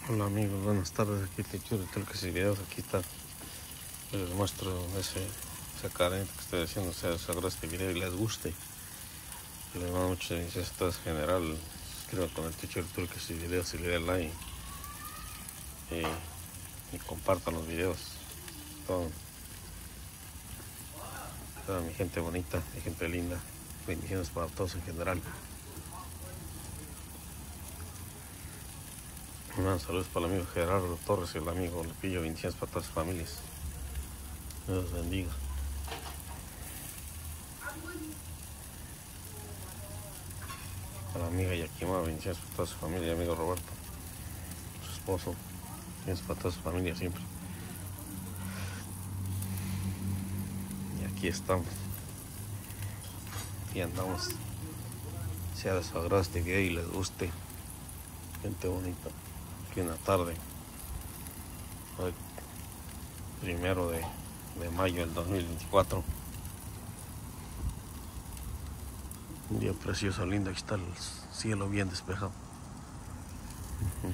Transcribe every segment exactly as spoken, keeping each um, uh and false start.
Hola amigos, buenas tardes. Aquí te quiero que si videos. Aquí está. Les muestro ese, esa careta que estoy haciendo. O sea, les agradezco este video y les guste. Les mando muchas bendiciones a todos en general. Suscríbanse con el teacher que si videos y le den like. Y, y compartan los videos. Todo. Toda mi gente bonita, mi gente linda. Bendiciones para todos en general. Un saludos para el amigo Gerardo Torres y el amigo Lupillo. Bendiciones para todas las familias. Dios los bendiga. A la amiga Yakima, bendiciones para toda su familia. Amigo Roberto, su esposo. Bendiciones para toda su familia siempre. Y aquí estamos. Y andamos. Sea de su agrado este video y les guste. Gente bonita. Aquí en la tarde. Hoy, primero de, de mayo del dos mil veinticuatro. Un día precioso, lindo. Aquí está el cielo bien despejado. Uh-huh.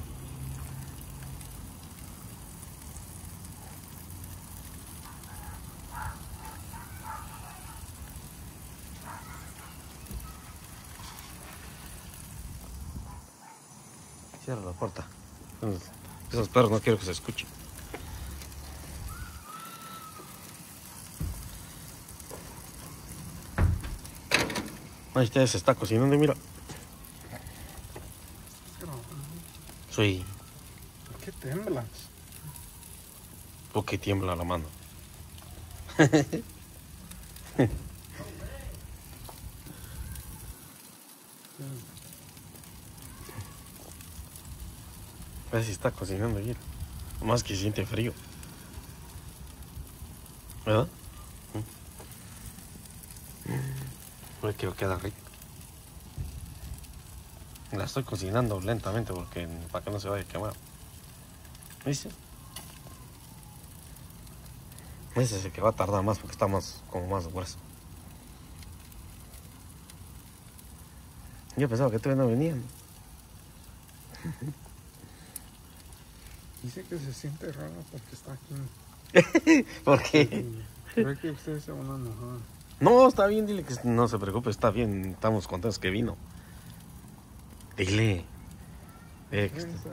Cierra la puerta. Esos perros no quiero que se escuchen. Ahí está, se está cocinando, mira. Sí. ¿Por qué temblas? Porque tiembla la mano. A ver si está cocinando bien. Más que siente frío. ¿Verdad? Uy, que queda rico. La estoy cocinando lentamente porque para que no se vaya a quemar. ¿Viste? Ese es el que va a tardar más porque está más, como más grueso. Yo pensaba que todavía no venían. Dice que se siente raro porque está aquí. ¿Por qué? Creo que ustedes se van a enojar. No, está bien, dile que no se preocupe, está bien, estamos contentos que vino. Dile. Eh, que está...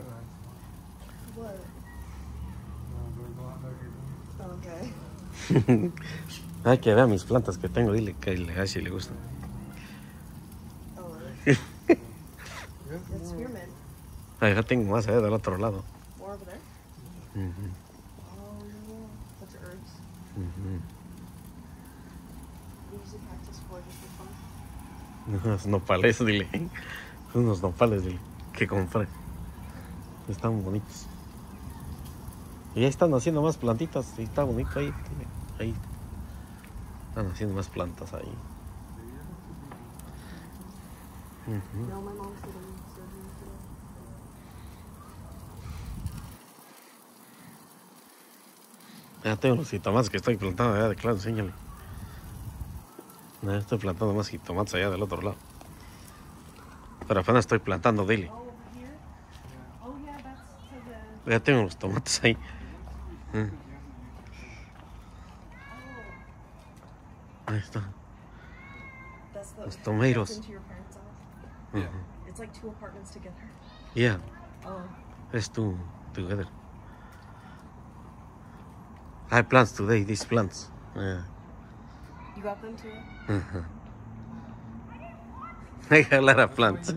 Okay. Ay, que vea mis plantas que tengo, dile que le, a si le gustan. Oh, that's spearmint. Ay, ya tengo más allá del otro lado. More over there? Uh-huh. Oh, yeah. Bunch of herbs. Uh-huh. We use the cactus for just for fun. Unos nopales, dile. Unos nopales, dile. Que compré. Están bonitos. Y ya están haciendo más plantitas. Y está bonito ahí. Ahí. Están haciendo más plantas ahí. Uh-huh. No, my mom's getting surgery today. Ya tengo los jitomates que estoy plantando allá de claro, enséñale. Ya estoy plantando más jitomates allá del otro lado. Pero apenas estoy plantando, dile. Oh, over here? Oh, yeah, that's to the... Ya tengo los tomates ahí. Uh. Ahí está. That's the... Los tomatoes. That's into your parents' house? Uh-huh. It's like two apartments together. Yeah. Oh. It's two together. I have plants today, these plants. Yeah. You got them too? Uh-huh. I have a lot of plants.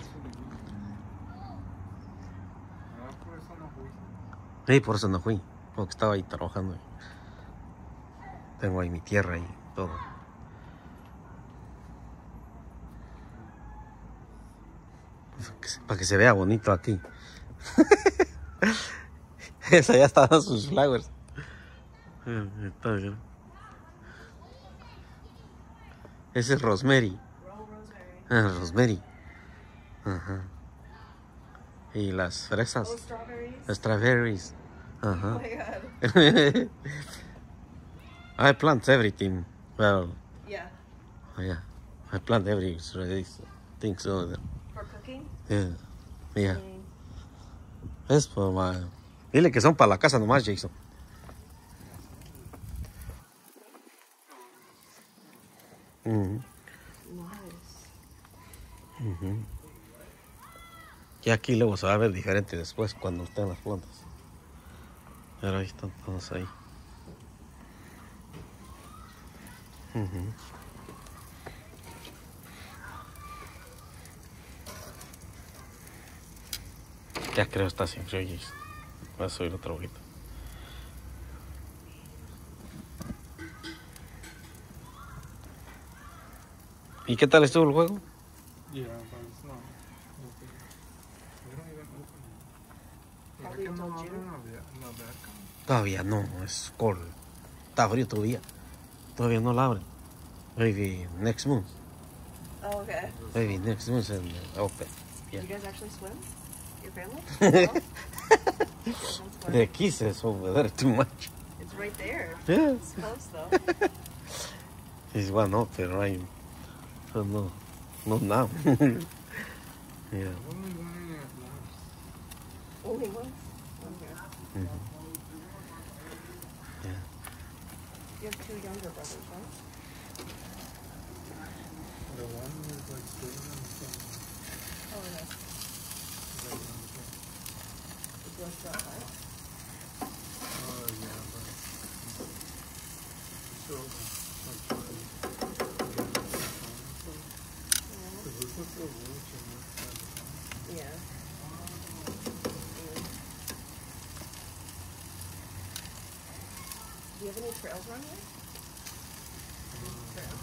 Sí, por eso no fui, porque estaba ahí trabajando. Tengo ahí mi tierra y todo. Para que se vea bonito aquí. Esa ya estaban sus flowers. Está bien. Ese es rosemary. Ah, rosemary. Ajá. Y las fresas. Oh, strawberries? Strawberries. Ajá. Oh my god. I plant everything. Well, Yeah. yeah. I plant every things over there. For cooking? Yeah. Yeah. Mm. Es por ma- Dile que son para la casa nomás, Jason. Ujú. Ujú. Y aquí luego se va a ver diferente después cuando estén las plantas. Pero ahí están todos ahí. Ujú. Ya creo que está sin frío, Jason. Voy a subir otro poquito. ¿Y qué tal estuvo el juego? Yeah, but it's not open. They don't even open it. ¿Verdad Probably que no until abren June. la de- la alberca? Todavía no, es cold. Está frío todavía. Todavía no la abren. Maybe next month. Oh, okay. Maybe next month and open. Yeah. Do you guys actually swim? Your family? No? Don't swim. The kisses over there too much. It's right there. Yeah. It's close though. It's one up there, right? So no, not now. Yeah. Only one at last. Only once? Okay. Mhm. Yeah. You have two younger brothers, right? The one is like sitting on the phone. Oh, yes. The other one is like, It's your stuff, right? oh yeah, but so like trying because we put the watch and that's that. Yeah. Yeah. Do you have any trails around here? Trails.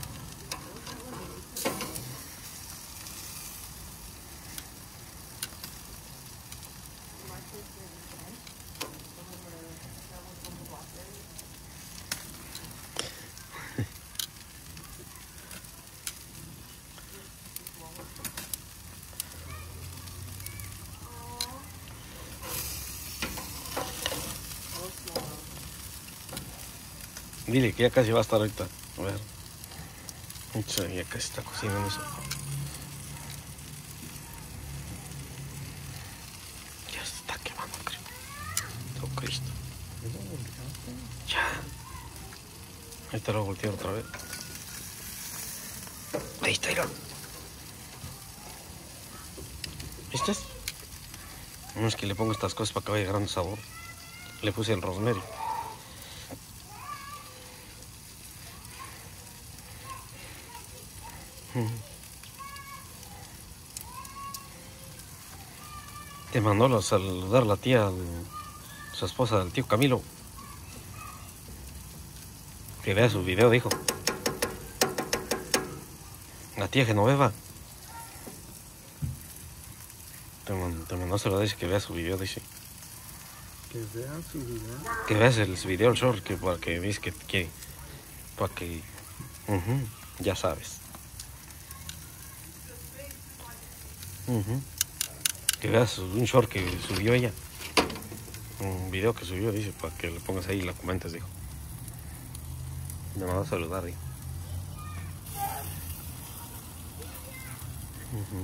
Dile que ya casi va a estar ahorita. A ver. Mucho, ya casi está cocinando eso. Ya se está quemando, creo. Oh, Cristo. Ya. Ahorita lo volteo otra vez. Ahí está, mira. ¿Viste? No es que le pongo estas cosas para que vaya agarrando sabor. Le puse el rosemary. Te mandó a saludar la tía, su esposa, del tío Camilo. Que vea su video, dijo. La tía Genoveva. Te mandó, te mandó a saludar, dice que vea su video, dice. Que vean su video. Que veas el video, el short, que para que veas que, que para que, ujú, ya sabes. Ujú. Que veas un short que subió ella. Un video que subió, dice, para que le pongas ahí y la comentes, dijo. Me mandó a saludar, dijo. Ujú.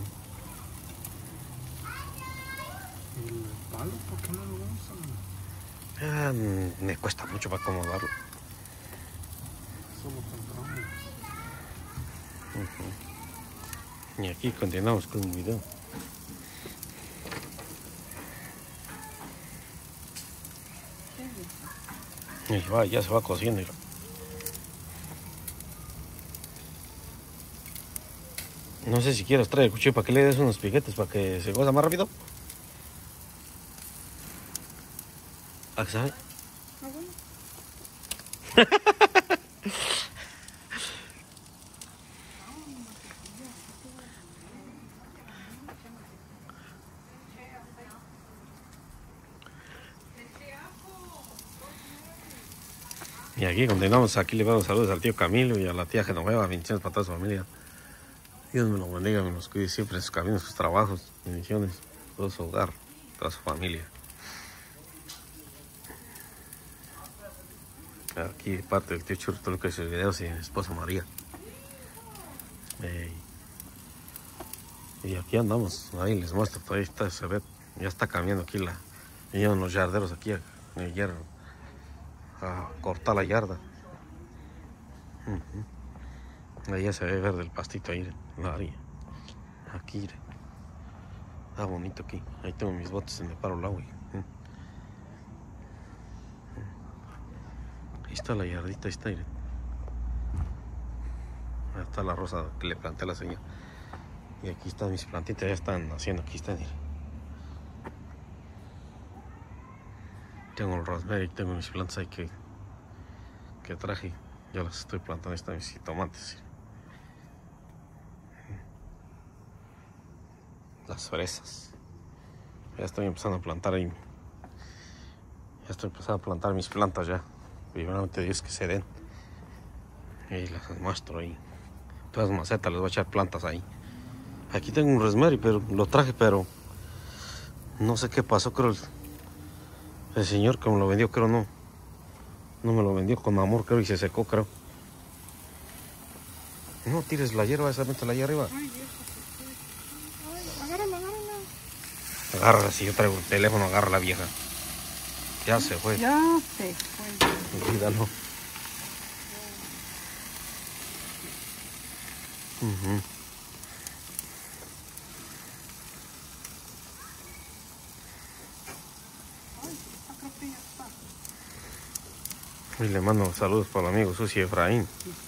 ¿Y el palo por qué no lo usan? Ah, mm, me cuesta mucho para acomodarlo. Eso lo compramos. Y aquí continuamos con el video. Y va, ya se va cociendo. Mira. No sé si quieres traer el cuchillo para que le des unos piquetes para que se cosa más rápido. ¿Ah, sabe? Y aquí continuamos, aquí le damos saludos al tío Camilo y a la tía Genoveva, bendiciones para toda su familia. Dios me lo bendiga, me los cuide siempre en sus caminos, sus trabajos, bendiciones, todo su hogar, toda su familia. Aquí parte del tío Churro, todo lo que es el video, y mi esposa María. Ey. Y aquí andamos, ahí les muestro, todavía está, se ve, ya está cambiando aquí la, Y llevan los yarderos aquí ayer a cortar la yarda. Uh-huh. Ahí ya se ve verde el pastito ahí, la área. Aquí, está bonito aquí. Ahí tengo mis botes en el paro al agua. Uh-huh. Ahí está la yardita, ahí está. Ahí está la rosa que le planté a la señora. Y aquí están mis plantitas, ya están haciendo, aquí están. Miren. Tengo el rosemary, tengo mis plantas ahí que, que traje. Ya las estoy plantando, ahí están mis tomates. Las fresas. Ya estoy empezando a plantar ahí. Ya estoy empezando a plantar mis plantas ya. Primeramente Dios que se den. Y las muestro ahí. Todas las macetas les voy a echar plantas ahí. Aquí tengo un rosemary, pero lo traje, pero no sé qué pasó, creo el, el señor que me lo vendió, creo no. No me lo vendió con amor, creo, y se secó, creo. No tires la hierba, esa métela ahí arriba. Ay, Dios, ay, agárrala, agárrala. Agárrala, si yo traigo el teléfono, agarra la vieja. Ya se fue. Ya se fue. Olvídalo. Uh-huh. Y le mando saludos para el amigo Susi Efraín.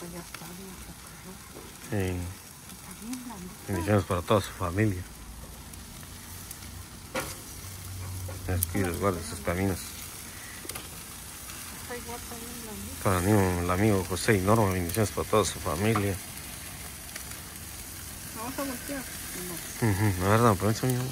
Y bendiciones para toda su familia. Aquí les guarde sus caminos. Para el amigo, el amigo José y Norma, bendiciones para toda su familia. ¿Vamos a voltear? No. Uh-huh. La verdad, permiso, mi amor.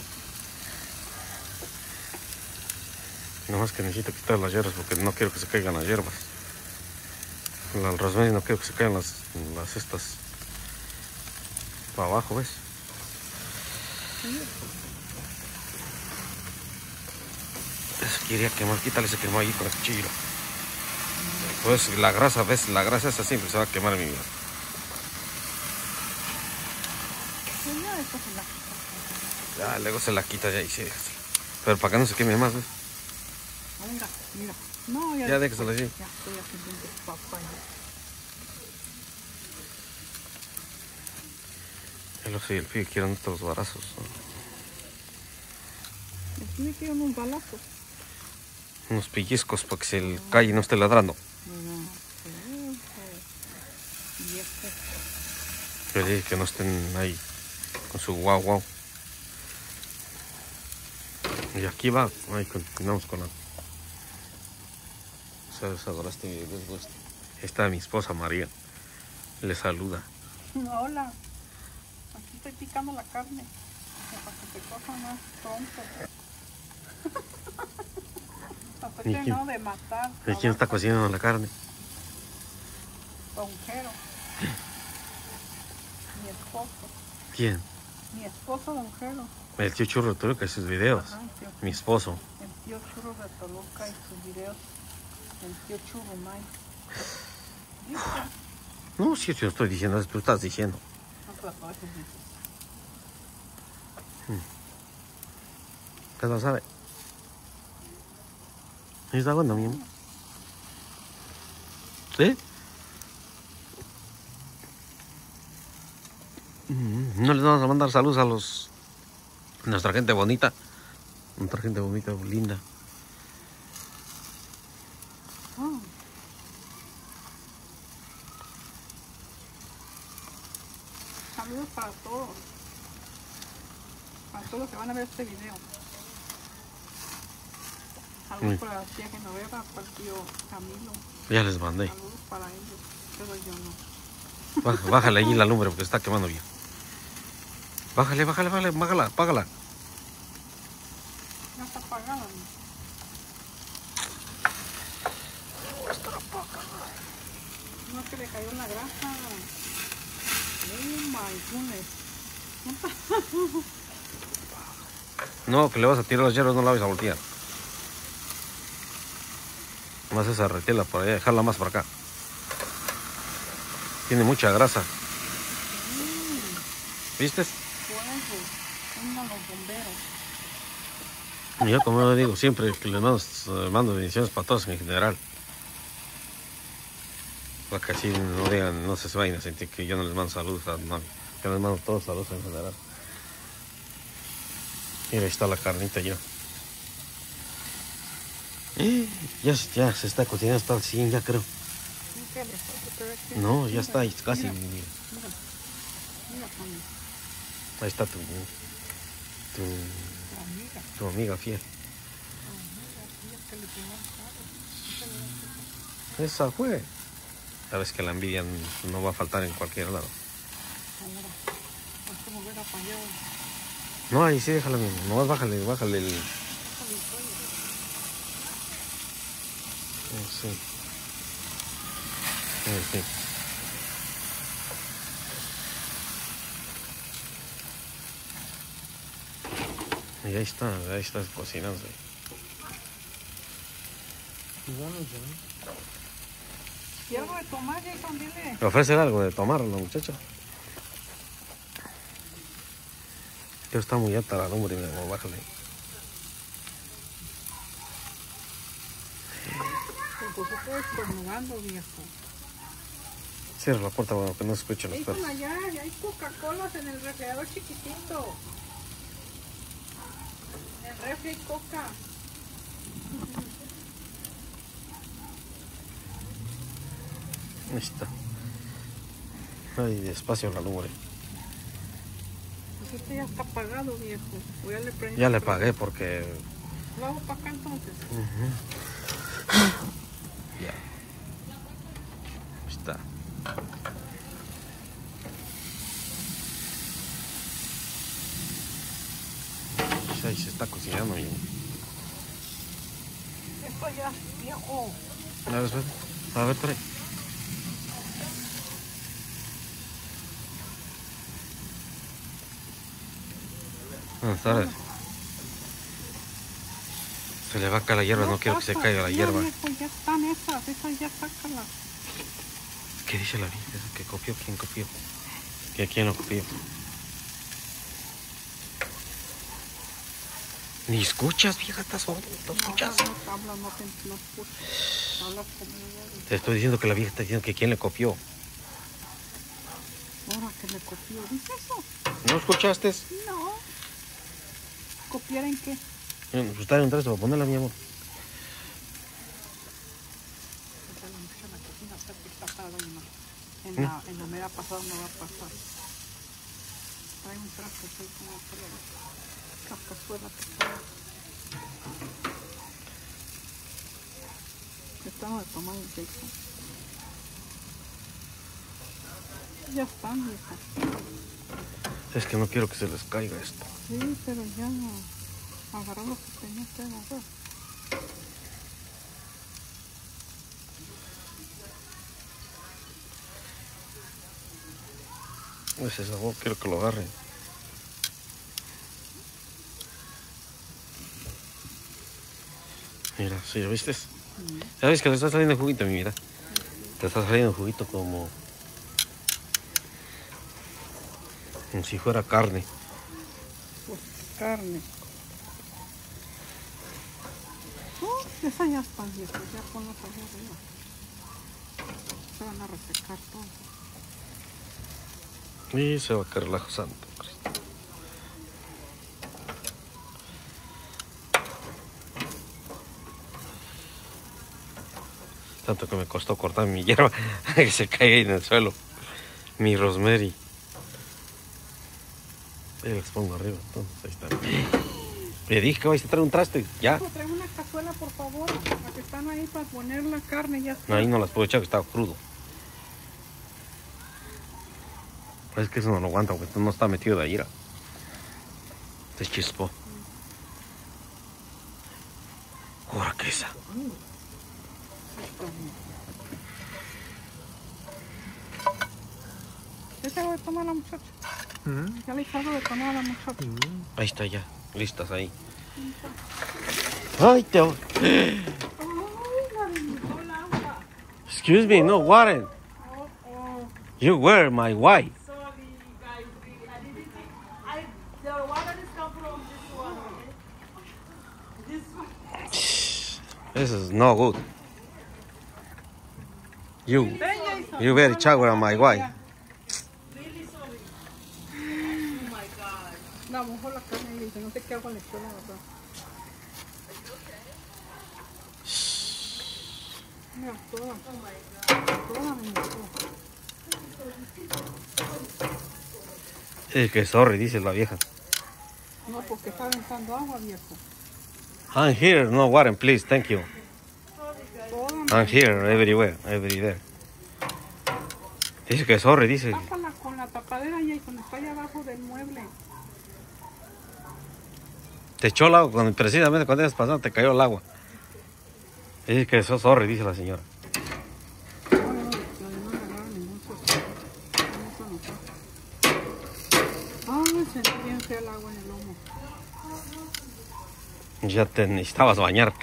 Nada más que necesito quitar las hierbas porque no quiero que se caigan las hierbas. El rosemary no quiero que se caigan las, las estas para abajo, ¿ves? Sí. Eso quería quemar, quítale, se quemó ahí con el cuchillo. Pues la grasa, ¿ves? La grasa esa siempre se va a quemar, mi vida. Sí, ya después se la quita. Ya, luego se la quita ya y sí. Pero para que no se queme más, ¿ves? Venga, mira. No, ya, Ya déjasela así. Ya estoy haciendo un papaya. El oso y el pibe quieren otros barazos. El pibe quiere unos balazos. Unos pellizcos para que se el calle no esté ladrando. No, y este. Yo le dije que no estén ahí con su guau guau. Y aquí va, ahí continuamos con la... ¿Sabes? Adoraste mi desgusto. Esta es mi esposa María. Le saluda. Hola. Aquí estoy picando la carne. Para que se coja más pronto. Estoy terminando de matar. ¿Y quién está cocinando la carne? Donjero. Mi esposo. ¿Quién? Mi esposo Donjero. El tío Churro de Toluca y sus videos. Ajá, tío. Mi esposo. El tío Churro de Toluca y sus videos. El tío Churro May. No, si yo estoy diciendo eso, tú estás diciendo. No, pero todo eso dices. ¿Qué lo sabe? ¿Está bueno, mi amor? ¿Sí? No les vamos a mandar saludos a los... nuestra gente bonita. Nuestra gente bonita, linda. Oh. Saludos para todos. Para todos los que van a ver este video. Saludos Mm. para la tía Genoveva, para el tío Camilo. Ya les mandé. Saludos para ellos. Pero yo no. Bájale, bájale allí la lumbre porque está quemando bien. Bájale, bájale, bájale, bájala, apágala. Ya está apagada. ¿No? No es que le cayó la grasa. Oh my goodness. No, que le vas a tirar las hierbas, no la vas a voltear. Más esa retela por allá, dejarla más para acá. Tiene mucha grasa. ¿Viste? Fuego. Vengan los bomberos. Yo, como yo digo siempre, que les mando, eh, mando bendiciones para todos en general. Para que así no digan, no se vayan a sentir que yo no les mando saludos a mami. Yo les mando todos saludos en general. Mira, ahí está la carnita ya. Ya, ya se está cocinando hasta el cien, ya creo. No, ya está, ahí casi. Mira, mira, mira, Fanny, Ahí está tu, tu, la amiga. tu amiga fiel. Ella que le pegó al carro. Esa fue. Sabes que la envidia no va a faltar en cualquier lado. Ahora, es como ver a Payao. No, ahí sí, déjala mismo. Nomás bájale, bájale el... Sí. Sí, sí. Y ahí está, ahí está cocinando. Bueno, ya. ¿Y algo de tomar, Jason? Dile. ¿Le ofrecen algo de tomar a la muchacha? Yo está muy alta la lumbre, mi amor, bájale. Pues estoy estornudando, viejo. Cierra la puerta para que no se escuchen los Jason, perros. allá, allá hay Coca-Colas en el refrigerador chiquitito. En el refri hay Coca. Ahí está. Ay, despacio la lumbre. Pues este ya está apagado, viejo. O ya le prendí. Ya le pagué porque... ¿Lo hago para acá entonces? Uh-huh. Ya. Ahí está. Ahí se está cocinando bien. Esto ya es viejo. A ver, espérate. A ver, trae. Buenas tardes. Se le va a caer la hierba, no, quiero que se pasa. caiga la Mira, hierba. viejo, ya están esas, esas ya sácalas. ¿Qué dice la vieja? ¿Que copió? ¿Quién copió? ¿Que quién lo copió? Ni escuchas, vieja, estás sordo, no escuchas. No, no hablas, no te no escuchas. Hablas como ella. Te estoy diciendo que la vieja está diciendo que quién le copió. Ahora que le copió, ¿dice eso? ¿No escuchaste? No. ¿Copiar en qué? Pues está en un trasto, ponela, mi amor. Esa es la muchacha en la cocina, está destapada y no. En la, en la mera pasada no va a pasar. Trae un trasto así como para la cazuela que está. Estamos de tomar el Jason. Ya están, vieja. Es que no quiero que se les caiga esto. Sí, pero ya agarró lo que tenía que agarrar. Ese sabor quiero que lo agarren. Mira, ¿sí lo viste? Mm. ¿Sabes que le está saliendo juguito, mi vida? Te está saliendo juguito como... como si fuera carne. Pues carne. Oh, esa ya está vieja, ya ponlas allá arriba. Se van a resecar todo. Y se va a caer el ajo santo. Tanto que me costó cortar mi hierba que se caiga ahí en el suelo. Mi rosemary. Ahí les pongo arriba, entonces ahí está. Le dije que vais a traer un traste, ya. Trae una cazuela, por favor. Las que están ahí para poner la carne, ya está. Ahí no las puedo echar, que está crudo. Es que eso no lo aguanta, porque no está metido de aire. Se chispó. Ahora que esa. ¿Ya se va a tomar la muchacha? ¿Mm? Ya le hice algo de tomar a la muchacha. Ahí está ya, listas ahí. Ay, te... Ay, la limitó el agua. Excuse me, no, Warren. Oh, oh. You were my wife. Sorry, guys. Really, I didn't think. I the water is come from this one. Okay? This is no good. You, you very chagua on my wife. No, mojó la carne y dice, no sé qué agua le echó la verdad. Mira, toda, toda me mojó. Es que sorry, dice la vieja. No, porque está aventando agua, viejo. I'm here, no water, please, thank you. Toda I'm here, everywhere, everywhere. Dice que sorry, dice. Tápala con la tapadera y cuando está allá abajo del mueble. Te echó el agua, cuando, precisamente cuando ibas pasando te cayó el agua. Dice que eso sorry, dice la señora. No, no, no, no me agarra ningún susto. Eso no está. Ay, sentí bien fea el agua en el lomo. Ya te necesitabas bañar.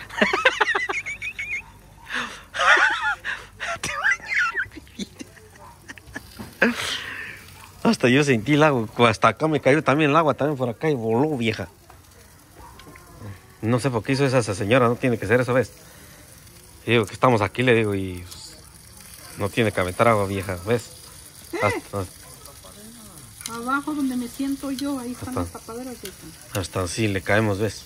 Hasta yo sentí el agua, hasta acá me cayó también el agua, también por acá y voló, vieja. No sé por qué hizo esa, esa señora, no tiene que ser eso, ¿ves? Y digo que estamos aquí, le digo, y pues, no tiene que aventar agua, vieja, ¿ves? ¿Qué? Hasta, Abajo donde me siento yo, ahí están Hasta- las tapaderas de esta. hasta así le caemos, ¿ves?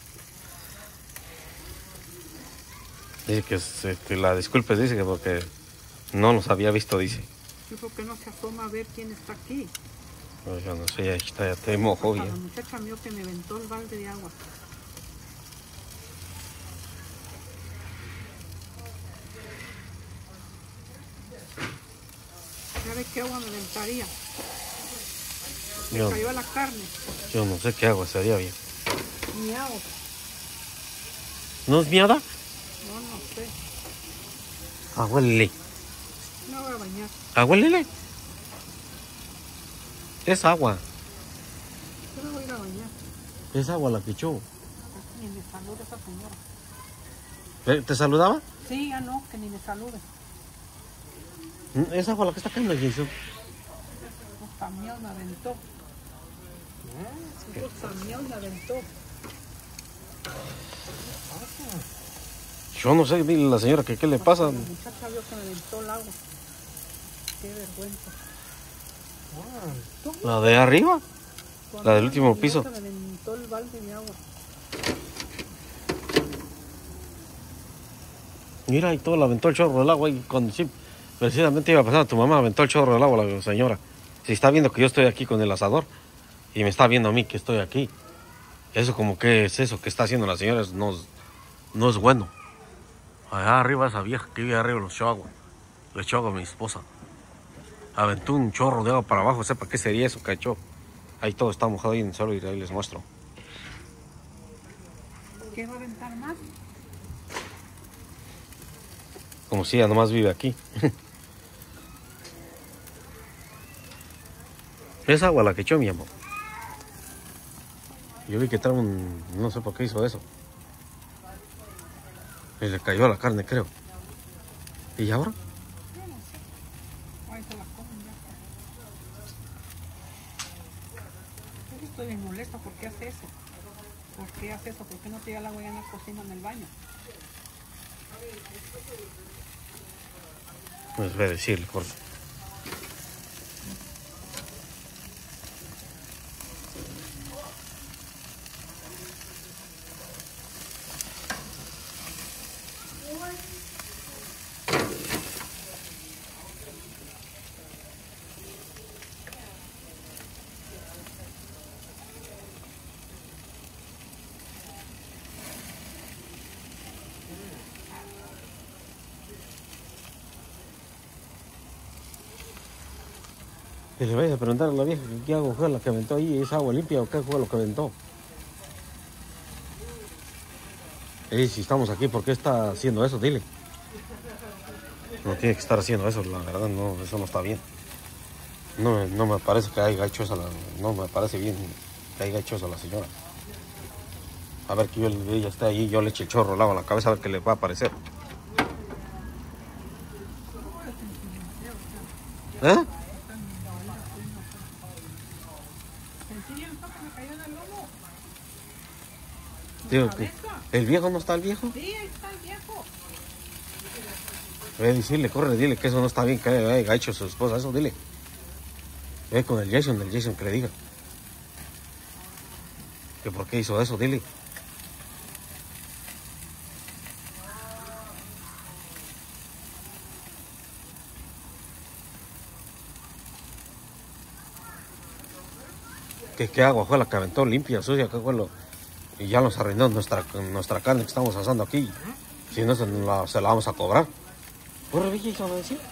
Dice que, se- que la disculpes, dice que porque no los había visto, dice. ¿Y por qué no se asoma a ver quién está aquí? Pues yo no sé, ahí está, ya te mojo Hasta la bien. muchacha mío que me aventó el balde de agua. ¿Sabe qué agua me aventaría? Me Yo, cayó a la carne. yo no sé qué agua sería bien. Miau. ¿No es miada? No, no sé. Ahuélele. No voy a bañar. Ahuélele. Es agua. Yo no voy a ir a bañar. Es agua la que echó. Ni me salude esa señora. ¿Eh? ¿Te saludaba? Sí, ya no, que ni me salude. Es agua la que está cayendo, Jason. Esta miau me aventó. Esta miau me aventó. Yo no sé, dile a la señora que qué le pasa. La muchacha vio que me aventó el agua. Qué vergüenza. ¿La de arriba? Cuando La del último mi piso. hija me aventó el balde de agua. Mira, y todo le aventó el chorro del agua. Y cuando sí, precisamente iba a pasar, tu mamá aventó el chorro del agua, la señora. Si está viendo que yo estoy aquí con el asador y me está viendo a mí que estoy aquí. Eso como que es eso que está haciendo la señora, no, es- no es bueno. Allá arriba esa vieja que vive arriba le echó agua. Le echó agua a mi esposa. Aventó un chorro de agua para abajo, sepa qué sería eso que echó. Ahí todo está mojado ahí en el suelo y ahí les muestro. ¿Qué va a aventar más? Como si ella nomás vive aquí. Es agua la que echó, mi amor. Yo vi que trae un... no sé por qué hizo eso. Y le cayó a la carne, creo. ¿Y ahora? Ahí se la comen ya. Yo sí estoy bien molesta. ¿Por qué hace eso? ¿Por qué hace eso? ¿Por qué no tira el agua ya en la cocina, en el baño? Pues voy a decirle, por... Que le vayas a preguntar a la vieja que qué agua fue la que aventó ahí, ¿es agua limpia o qué fue lo que aventó? Y si estamos aquí, ¿por qué está haciendo eso? Dile. No tiene que estar haciendo eso, la verdad, no, eso no está bien. No, me- no me parece que haya hecho eso, la, no me parece bien que haya hecho eso la señora. A ver que yo, ella esté ahí, yo le eche el chorro al agua a la cabeza a ver qué le va a parecer. ¿Eh? ¿Sentí bien feo que me cayó en el lomo? Digo que ¿El viejo no está el viejo? Sí, ahí está el viejo. Ve, decirle, corre, dile que eso no está bien, que haya hecho su esposa, eso dile. Ve con el Jason, el Jason que le diga. Que por qué hizo eso, dile. Que qué agua fue la que aventó limpia, sucia, qué fue lo... Y ya nos arruinó nuestra, nuestra carne que estamos asando aquí. Si no, se la, se la vamos a cobrar. Corre, ve, Jason, a decir.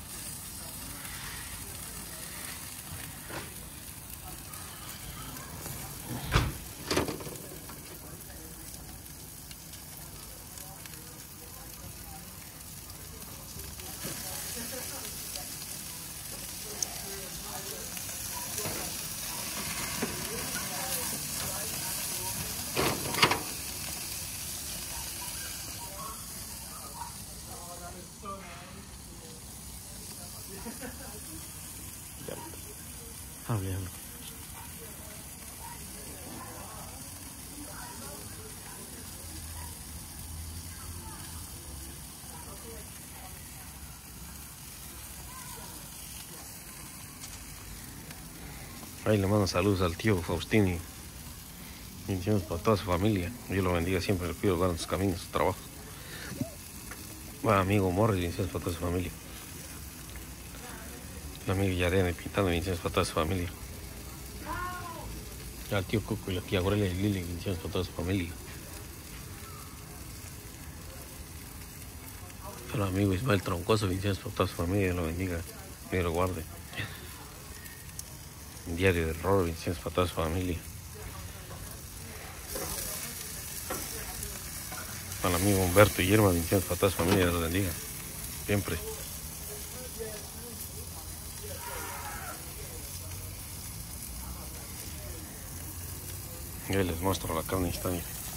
Hable, hable. Ahí le mando saludos al tío Faustini. Bendiciones para toda su familia. Dios lo bendiga siempre, le pido en sus caminos, su trabajo. Bueno, amigo Morris, bendiciones para toda su familia. El amigo Yarene Pintano, bendiciones para toda su familia. Al tío Cuco y la tía Aurelia y Lili, bendiciones para toda su familia. Al amigo Ismael Troncoso, bendiciones para toda su familia, Dios lo bendiga, Dios lo guarde. Diario del Roro, bendiciones para toda su familia. Al amigo Humberto y Yerma, bendiciones para toda su familia, Dios los bendiga. Siempre. Y ahí les muestro la carne instantánea.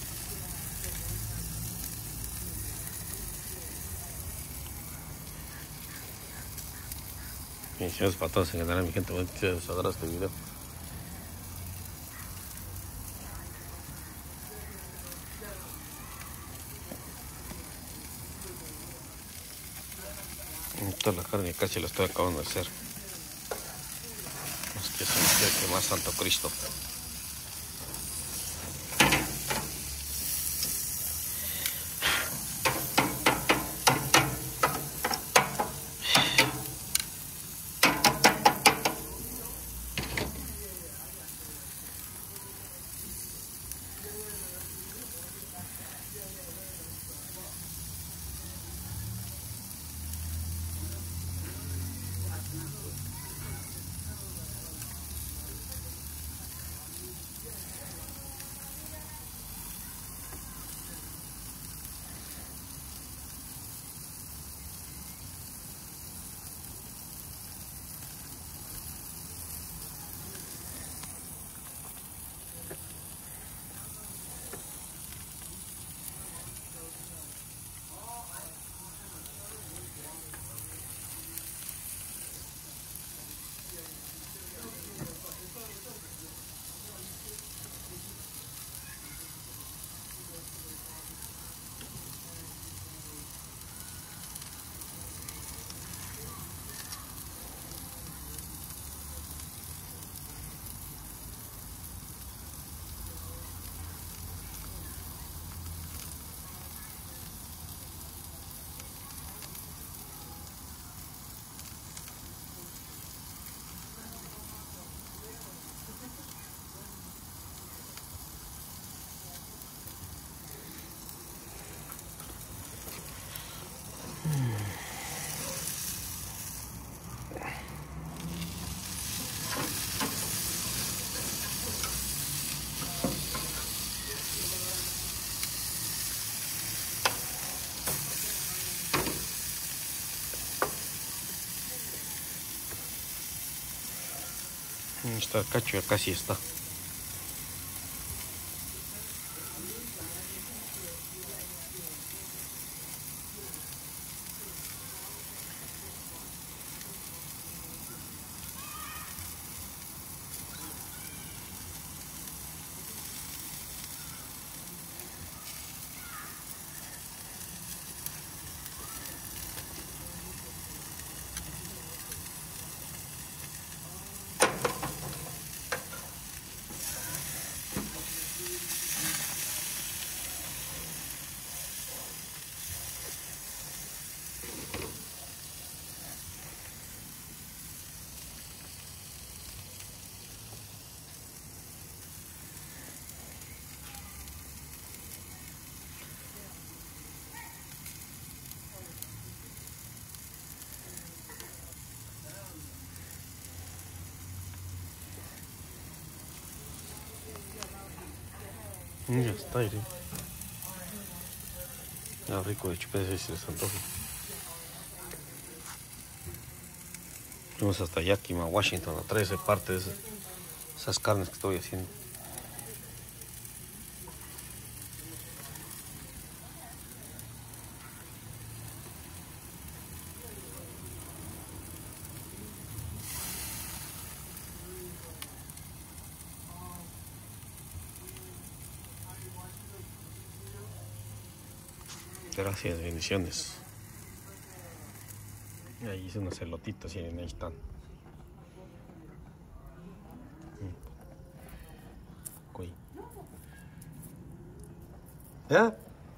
Bendiciones para todos en general, mi gente. Bendiciones, les adoro este video. Toda la carne casi la estoy acabando de hacer. Es que se me quiere quemar Santo Cristo. Está el cacho, ya casi está. Ya está, iré. Ya rico de chupetes si les antoja. Fuimos hasta Yakima, Washington, a traer esa parte de esas, esas carnes que estoy haciendo. Gracias, bendiciones. Y ahí hice unos elotitos y ahí están. Cuy. ¿Ya?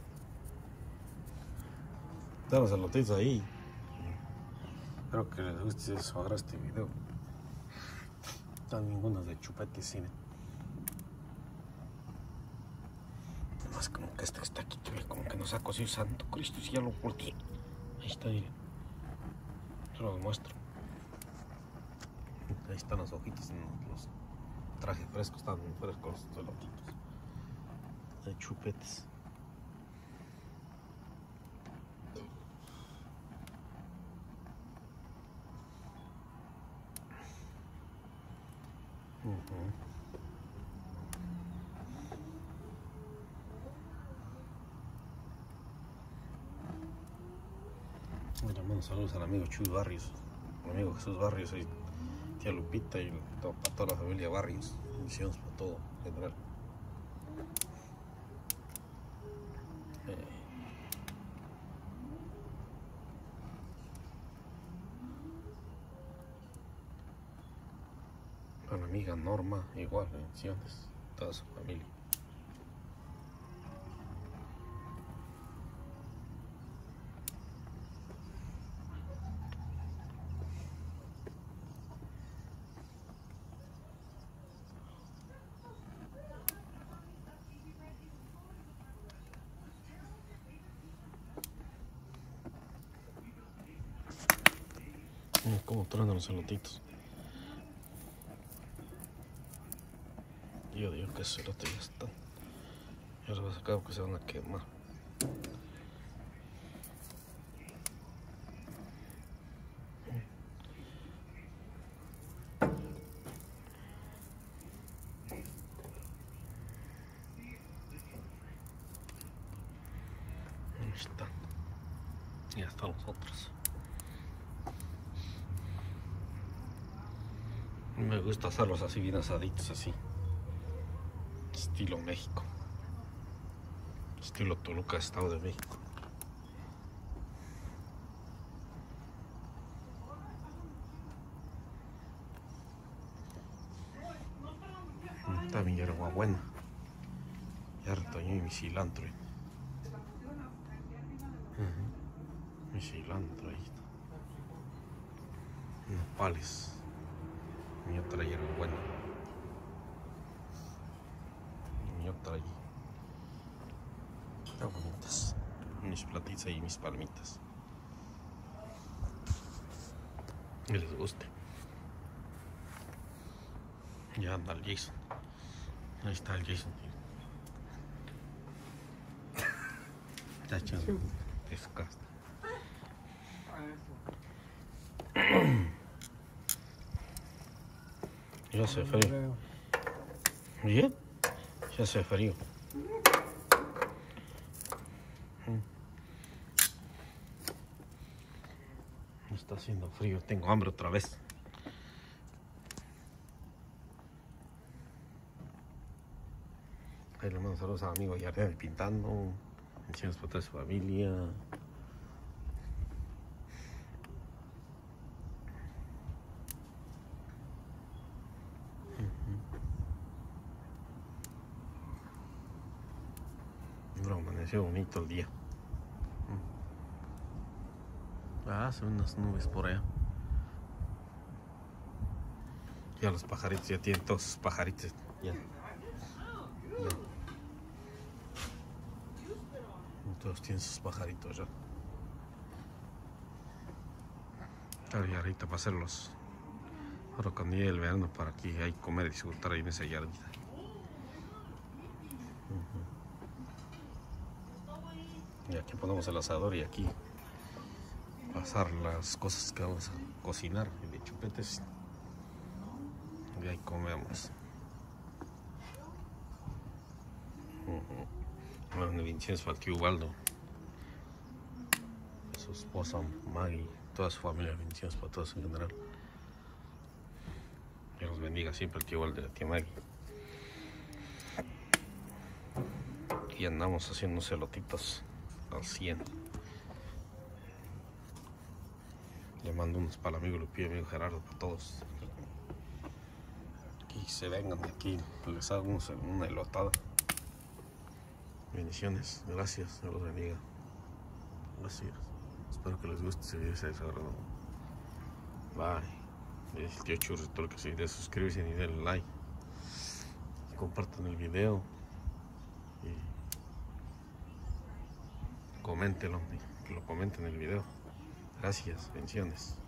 Están los elotitos ahí. Espero que les guste eso ahora este video. Están ningunos de chupetes, ¿sí? Más como que este que está aquí, como que no saco así, santo Cristo, si ya lo volteé. Ahí está, miren. Yo los muestro. Ahí están las hojitas, los trajes frescos, están frescos los elotitos. De chupetes. Uh-huh. Le mando saludos al amigo Chuy Barrios, al amigo Jesús Barrios, y tía Lupita y todo, para toda la familia Barrios. Bendiciones para todo en general. Eh. Para la amiga Norma, igual, bendiciones, toda su familia. Mira cómo truenan los elotitos. Yo digo que esos elotes ya están. Ya los voy a sacar porque se van a quemar. Ahí están. Y ya están los otros. Me gusta hacerlos así bien asaditos, así. Estilo México. Estilo Toluca, Estado de México. Está mi hierba buena. Ya retoñó mi cilantro. Uh-huh. Mi cilantro ahí está. Nopales. Mi otra hierba buena. Mi otra allí. Están bonitas. Mis platitas y mis palmitas. Que les guste. Ya anda el Jason. Ahí está el Jason. Está echando de su casa. Ya hace frío. ¿Bien? Ya hace frío. Está haciendo frío. Tengo hambre otra vez. Ahí le mando saludos a mi amigo Yardel pintando. Bendiciones para toda su familia. Bueno, amaneció bonito el día. Ah, se ven unas nubes por allá. Ya los pajaritos, ya tienen todos sus pajaritos. Ya. Ya. Todos tienen sus pajaritos ya. Ahora ahorita para hacerlos. Ahora cuando llegue el verano para aquí hay comer y disfrutar ahí en esa yardita. Y aquí ponemos el asador y aquí pasar las cosas que vamos a cocinar de chupetes. Y ahí comemos. Bueno, el incienso para el tío Ubaldo, su esposa Maggie, toda su familia, bendiciones para todos en general. Dios los bendiga siempre el tío Ubaldo y la tía Maggie. Y andamos haciendo unos elotitos al cien. Le mando unos para el amigo Lupillo, amigo Gerardo, para todos. Aquí se vengan de aquí, les hago unos- una elotada. Bendiciones, gracias, Dios los bendiga. Gracias. Espero que les guste ese video, se desagradó. Bye. Es el tío Churri, todo lo que se de suscribirse y denle like. Y compartan el video. Y coméntenlo, que lo comenten en el video. Gracias, bendiciones.